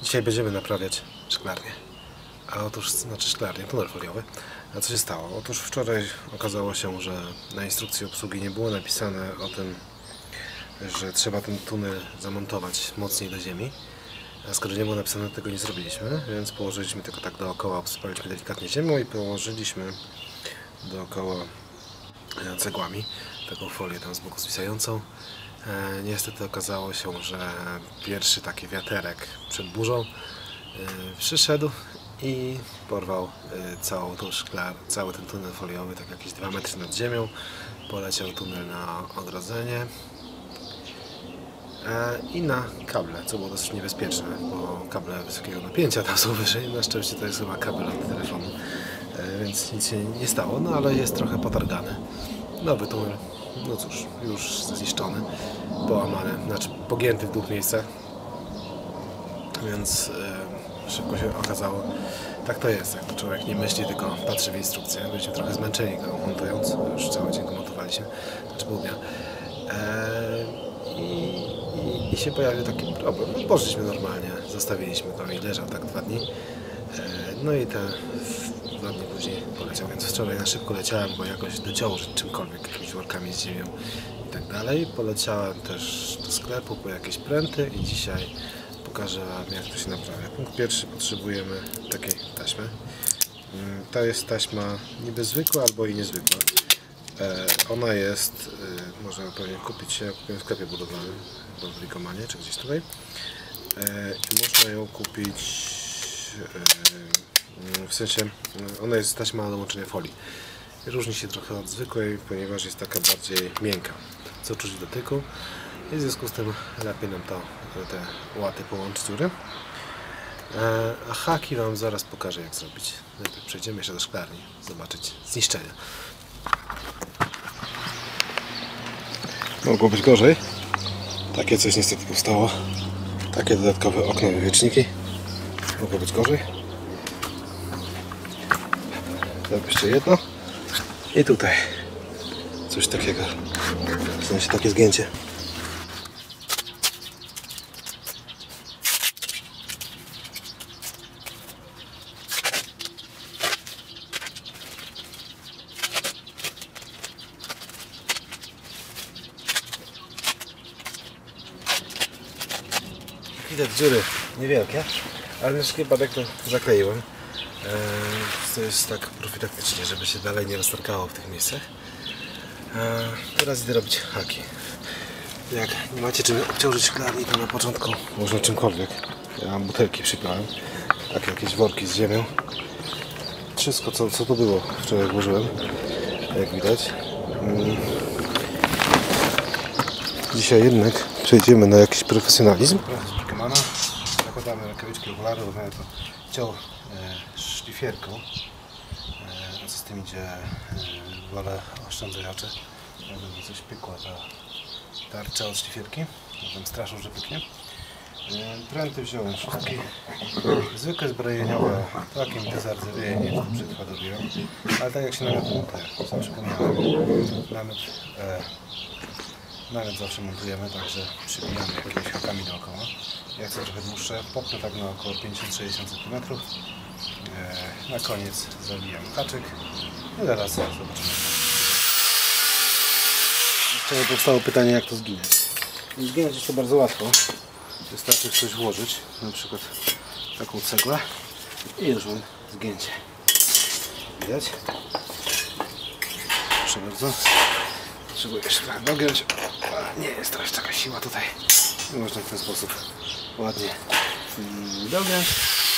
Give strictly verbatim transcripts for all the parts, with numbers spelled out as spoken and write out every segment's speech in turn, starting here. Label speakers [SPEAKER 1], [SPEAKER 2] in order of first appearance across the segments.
[SPEAKER 1] Dzisiaj będziemy naprawiać szklarnię. A otóż, znaczy szklarnię, tunel foliowy. A co się stało? Otóż wczoraj okazało się, że na instrukcji obsługi nie było napisane o tym, że trzeba ten tunel zamontować mocniej do ziemi. A skoro nie było napisane, tego nie zrobiliśmy, więc położyliśmy tylko tak dookoła, obsypaliśmy delikatnie ziemią i położyliśmy dookoła cegłami taką folię tam z boku zwisającą. E, niestety okazało się, że pierwszy taki wiaterek przed burzą e, przyszedł i porwał e, całą tą szklar, cały ten tunel foliowy, tak jakieś dwa metry nad ziemią. Poleciał tunel na ogrodzenie e, i na kable, co było dosyć niebezpieczne, bo kable wysokiego napięcia tam są wyżej. Na szczęście to jest chyba kabel od telefonu, e, więc nic się nie stało, no ale jest trochę potargany. Nowy tunel, no cóż, już zniszczony, połamany, znaczy pogięty w dwóch miejscach, więc e, szybko się okazało, tak to jest, jak to człowiek nie myśli, tylko patrzy w instrukcję. Byliśmy trochę zmęczeni go montując, już cały dzień go montowaliśmy, znaczy pół dnia. E, i, i, I się pojawił taki problem, no, poszliśmy normalnie, zostawiliśmy go i leżał tak dwa dni, e, no i te dwa dni później poleciał, więc wczoraj na szybko leciałem go jakoś dociążyć czymkolwiek, jakimiś workami z ziemią i tak dalej. Poleciałem też do sklepu po jakieś pręty i dzisiaj pokażę Wam, jak to się naprawia. Punkt pierwszy, potrzebujemy takiej taśmy. To jest taśma niby zwykła albo i niezwykła. Ona jest, można pewnie kupić, ja kupiłem w sklepie budowlanym, w Brikomanie czy gdzieś tutaj. Można ją kupić, w sensie, ona jest taśma do łączenia folii. Różni się trochę od zwykłej, ponieważ jest taka bardziej miękka, co czuć w dotyku. I w związku z tym lepiej nam to, te łaty połączyć dziury. A haki Wam zaraz pokażę, jak zrobić. Najpierw przejdziemy jeszcze do szklarni, zobaczyć zniszczenia. Mogło być gorzej. Takie coś niestety powstało. Takie dodatkowe okno i wieczniki. Mogło być gorzej. Zrobię jeszcze jedno. I tutaj coś takiego. W sensie takie zgięcie. Widać dziury niewielkie, ale na wszelki wypadek to zakleiłem. Eee, to jest tak profilaktycznie, żeby się dalej nie roztarkało w tych miejscach. Eee, teraz idę robić haki. Jak nie macie czym obciążyć szklarni, to na początku można czymkolwiek. Ja mam butelki przypiąłem, takie jakieś worki z ziemią. Wszystko co, co tu było wczoraj włożyłem, jak widać. Hmm. Dzisiaj jednak przejdziemy na jakiś profesjonalizm. Zakładamy rękawiczki, okulary, uznaję to ciął e, szlifierką. E, a co z tym idzie, e, wolę oszczędzać oczy. Jakby coś pykła ta tarcza od szlifierki. Potem straszą, że pyknie. E, pręty wziąłem wszystkie. Zwykłe zbrojeniowe, takie mi to zardzewieje, nie przetrwa do biura. Ale tak jak się namiot montuje, co przypomniałem. Namiot, e, namiot zawsze montujemy, także przybijamy jakimiś hakami dookoła. Ja chcę trochę dłuższe, popnę tak na około pięćdziesiąt do sześćdziesięciu centymetrów. E, na koniec zawijam haczyk i zaraz zobaczymy. Jeszcze powstało pytanie, jak to zginąć. Zginąć jest to bardzo łatwo. Wystarczy w coś włożyć, na przykład taką cegłę i już mam zgięcie. Widać? Proszę bardzo. Potrzebuję jeszcze trochę dogiąć. Nie jest teraz taka siła tutaj. I można w ten sposób ładnie dogiąć.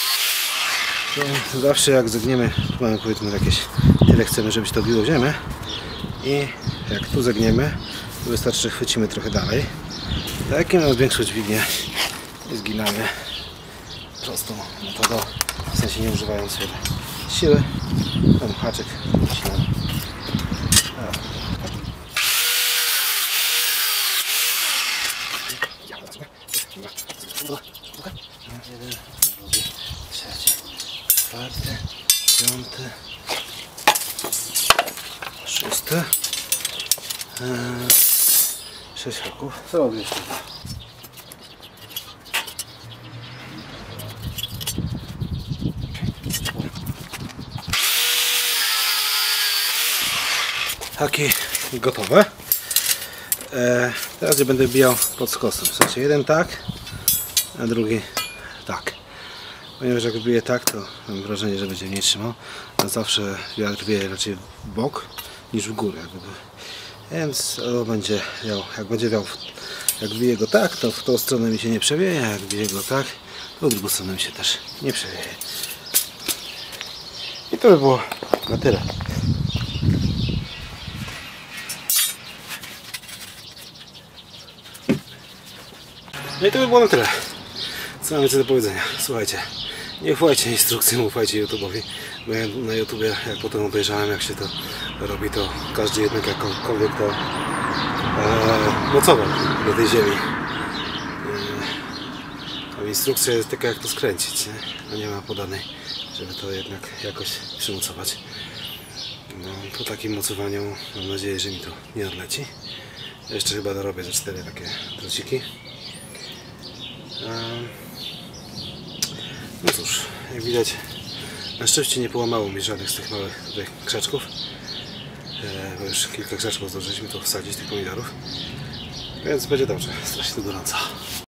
[SPEAKER 1] To zawsze jak zagniemy, mamy powiedzmy jakieś tyle chcemy, żeby się to biło w ziemię. I jak tu zagniemy, to wystarczy, że chwycimy trochę dalej. Tak jak mamy większą dźwignię i zginamy prostą metodą, w sensie nie używając wiele siły. Ten haczyk nacinamy. Jeden, drugi, trzeci, czwarty, piąty, szósty, eee, sześć haków. Co robisz? haki gotowe. E, teraz je będę bijał pod skosem. W sensie jeden tak, a drugi tak. Ponieważ jak biję tak, to mam wrażenie, że będzie mniej trzymał. A zawsze wiatr wieje raczej w bok niż w górę. Jakby. Więc on będzie wiał, jak będzie wiał, jak biję go tak, to w tą stronę mi się nie przewieje, a jak biję go tak, to w drugą stronę mi się też nie przewieje. I to by było na tyle. No i to by było na tyle. Co mam więcej do powiedzenia? Słuchajcie, nie ufajcie instrukcjom, ufajcie YouTube'owi. Bo ja na YouTubie, jak potem obejrzałem, jak się to robi, to każdy jednak jakkolwiek to e, mocował do tej ziemi. E, a instrukcja jest taka, jak to skręcić, nie? A nie ma podanej, żeby to jednak jakoś przymocować. No, po takim mocowaniu mam nadzieję, że mi to nie odleci. Jeszcze chyba dorobię ze cztery takie trociki. No cóż, jak widać, na szczęście nie połamało mi żadnych z tych małych tutaj krzaczków, bo już kilka krzaczków zdążyliśmy tu wsadzić, tych pomidorów, więc będzie dobrze, strasznie gorąco.